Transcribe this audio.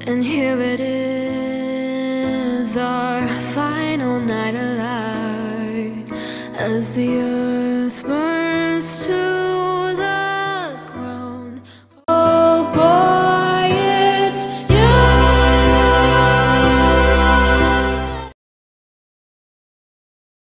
And here it is, our final night alive, as the earth burns